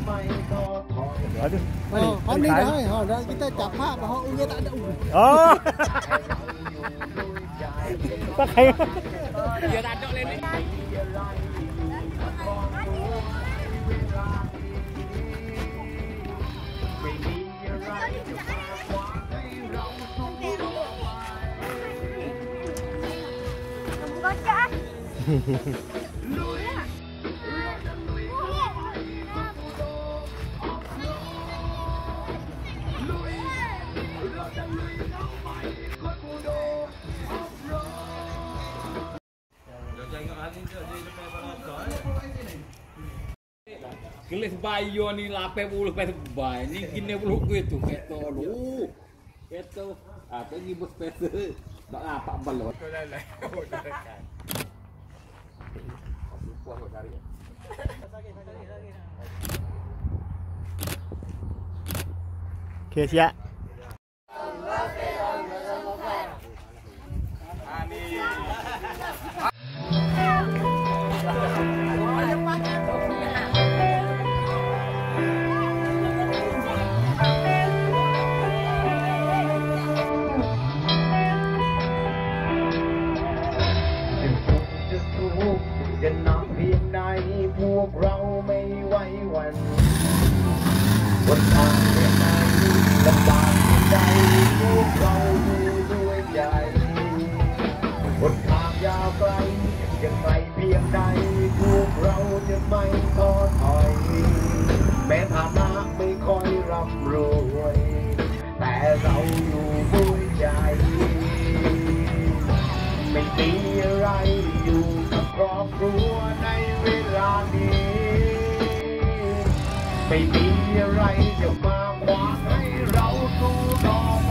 Hôm nay thôi, hồi đó kita chặt phá và họ nghe ta đâu. Bắt hay. Giờ đặt cho lên đi. Kelas bayo ni 80 bay ni kini puluh itu keto lu keto atau ni bos pesa tak apa balot Oke siap. จะหนักเพียงใดพวกเราไม่ไหวหวั่นวันทางเพียงใดลำบากเพียงใดพวกเราอยู่ด้วยใจวันทางยาวไกลยังไกลเพียงใดพวกเราจะไม่ท้อถอยแม้ฐานะไม่ค่อยร่ำรวยแต่เราอยู่ด้วยใจไม่มีอะไรอยู่กับครอบครัวในเวลานี้ไม่มีอะไรจะมาขวางให้เราสู้ต่อไป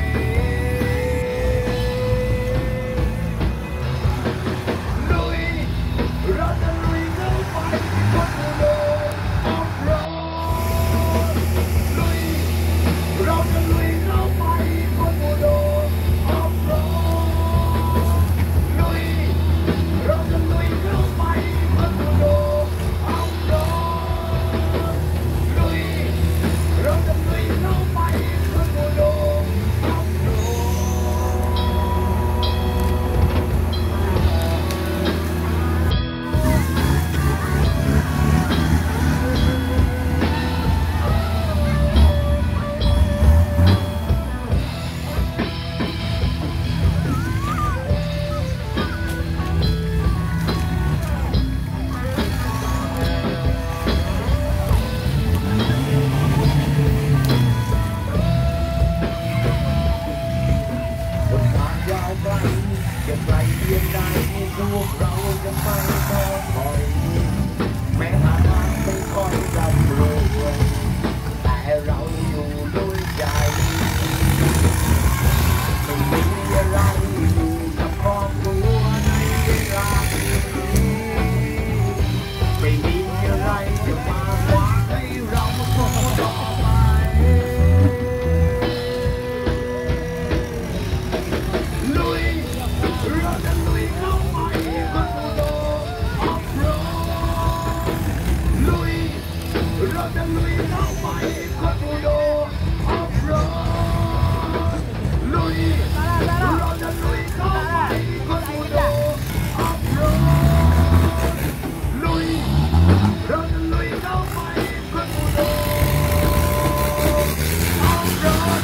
ลุยเราจะลุยเข้าไปคนเดินออฟโรดลุยเราจะลุยเข้าไปคนเดินออฟโรดเราจะลุยเข้าไปคนโดเอาโดลุยเราจะลุยเข้าไปคนโดเอาโดจะไกลเพียงใดพวกเราจะไม่ท้อถอยแม้ฐานะไม่ค่อยร่ำรวยแต่เราอยู่ด้วยใจไม่มีอะไรอยู่กับครอบครัวในเวลานี้ไม่มีอะไรจะมาขวางให้เราสู้ต่อไปลุยเราจะลุยเข้าไปคนโดออฟโรดลุยเราจะลุยเข้าไปคนโดออฟโรดลุยเราจะลุยเข้าไปคนโดออฟโรดลุยเราจะลุยเข้าไปคนโดออฟโรด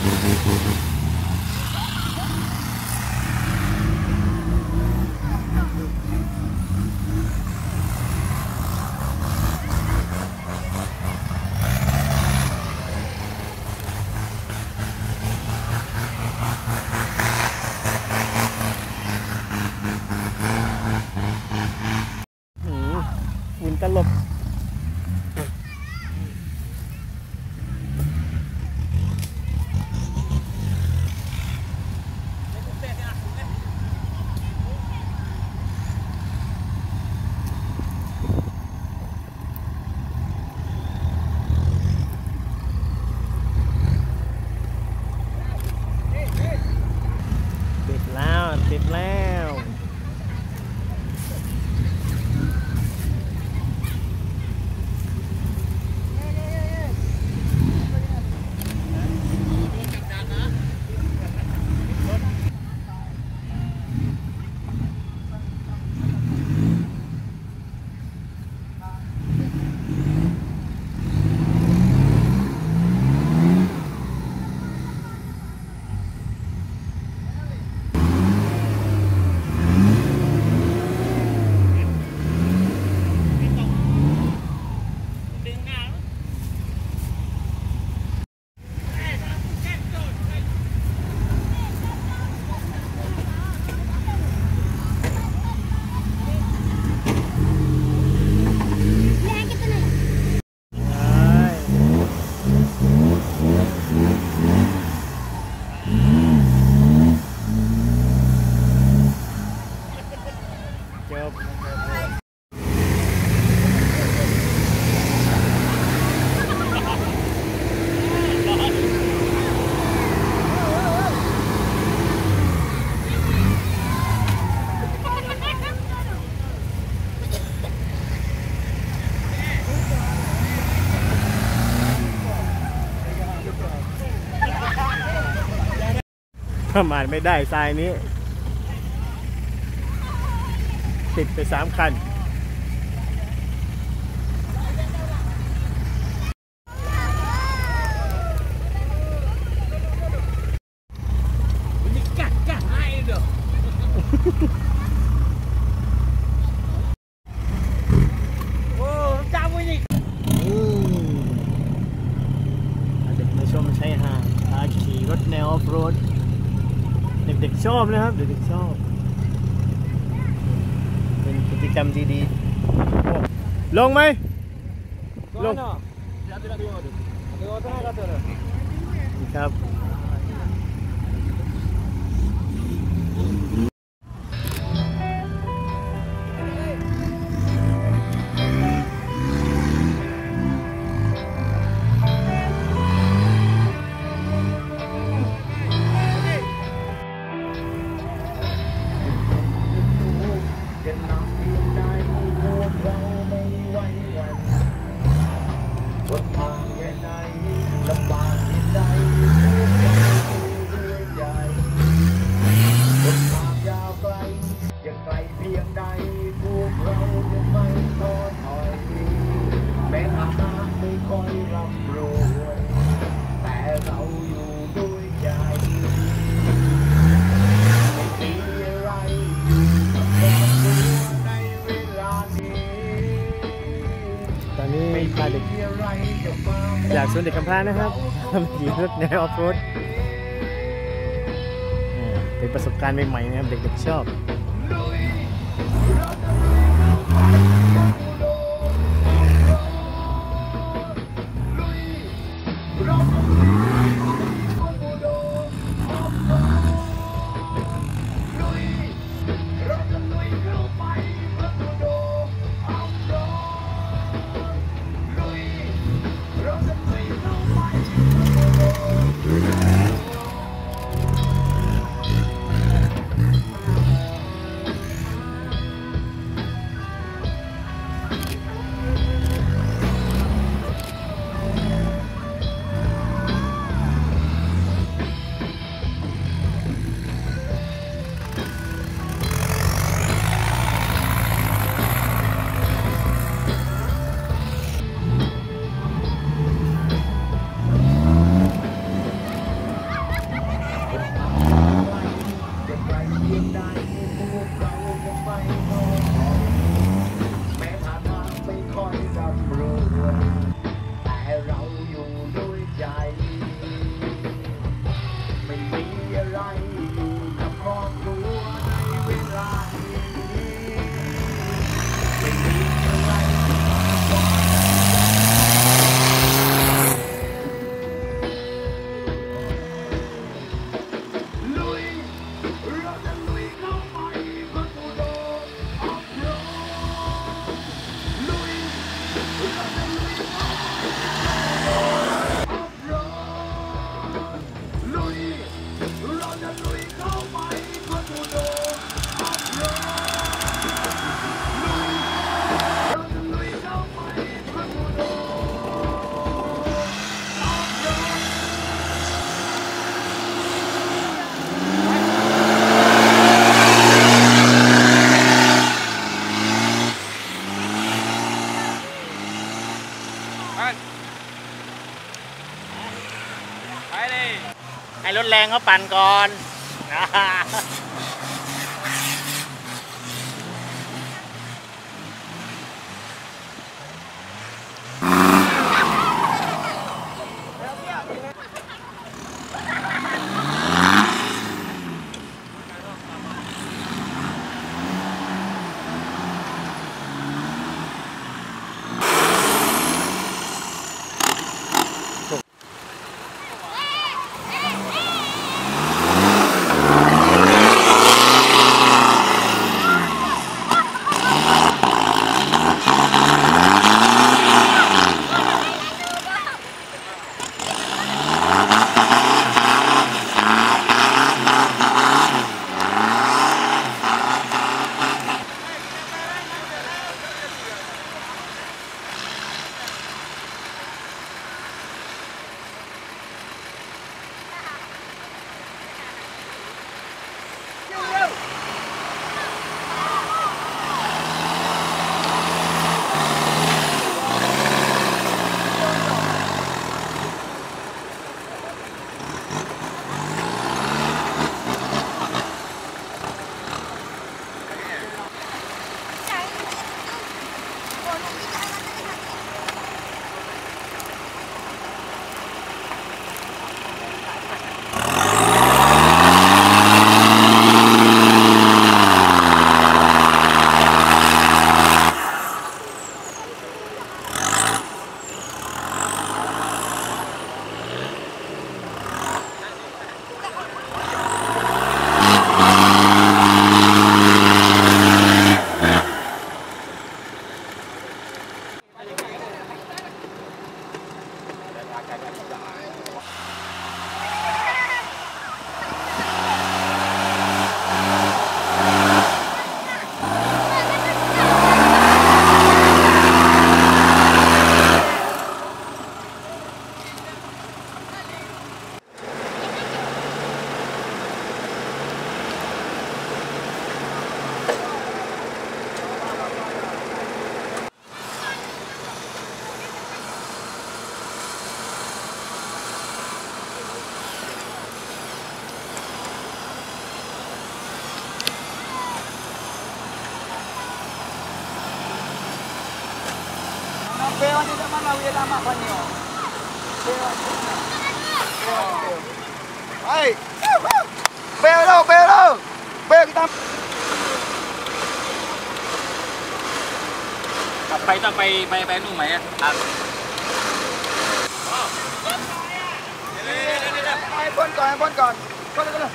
ประมาทไม่ได้ทรายนี้ติดไป3 คันเด็กมาชมชายหาดพาขี่รถแนวออฟโรดเด็กๆชอบนะครับเด็กๆชอบเป็นกิจกรรมดีๆลงไหมลงครับตอนนี้พาเด็กจากสวนเด็กกำพร้านะครับขี่รถแนวออฟโรดเป็นประสบการณ์ใหม่ๆนะครับเด็กๆชอบให้รถแรงเขาปั่นก่อน mana dah mana dia lama panio. Hey, bèo đâu, bèo kita. ไปต้องไปนู่นไหมอ่ะ Hai pon còn. Con lên.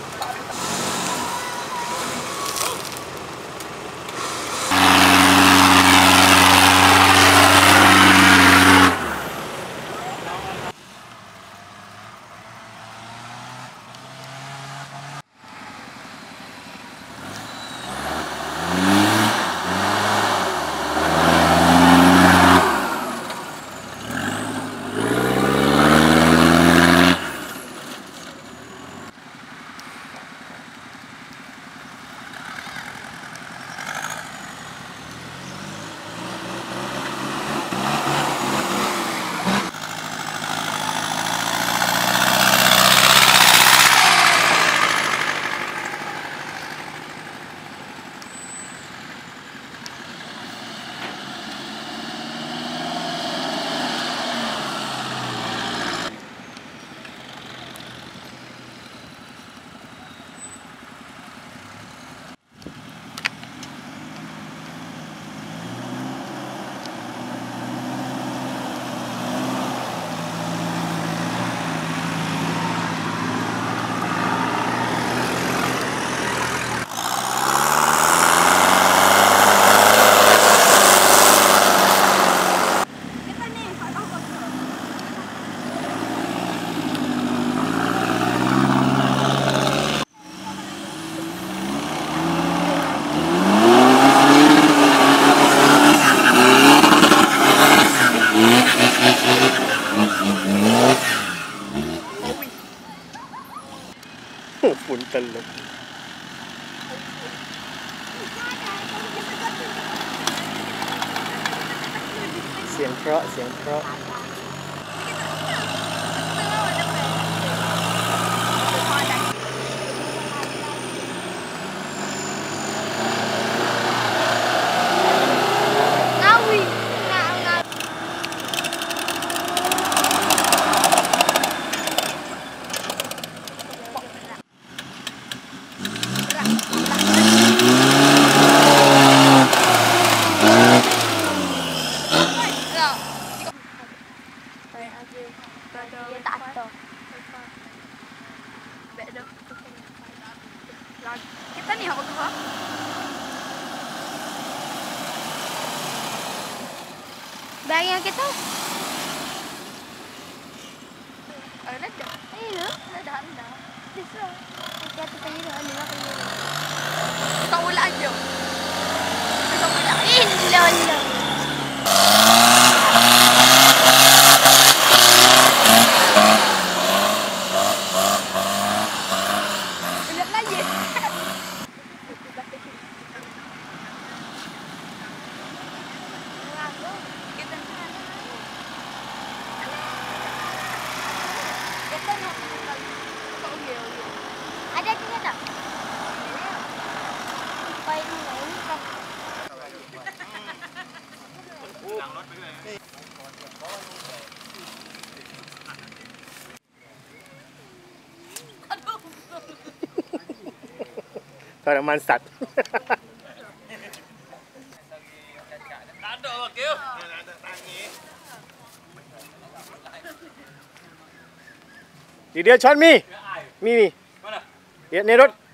ฝุ่นตลบเสียงเพราะ Kita ni apa kau? Bayang kita. Ada dah. Iya, ada anda. Bisa. Kita tadi dah ada kali. Kau ulah aja. Kau ulah. Illallah. Ada juga tak?ไปตรงไหนกันทรมานสัตว์ เดี๋ยวช้อนมีเดี๋ยวในรถ